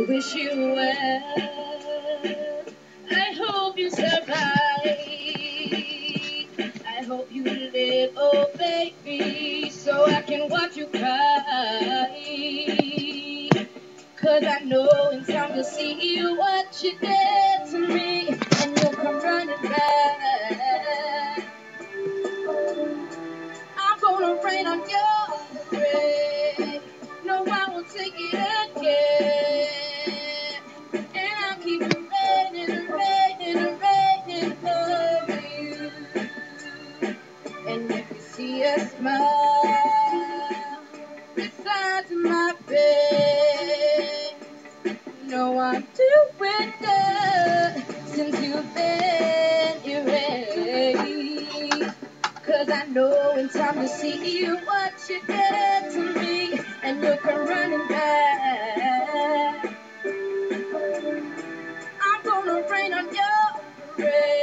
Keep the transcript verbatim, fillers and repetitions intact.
wish you well. I hope you survive. I hope you live, oh baby, so I can watch you cry. Cause I know in time you'll see what you did to me, and you'll come running back. I'm gonna rain on your parade. No, I won't take it again. And I'll keep it raining and raining and raining over you. And if you see a smile beside my bed, no, I'm doing good since you've been erased. Cause I know in time to see you what you did to me, and you'll come running back. I'm gonna rain on your parade.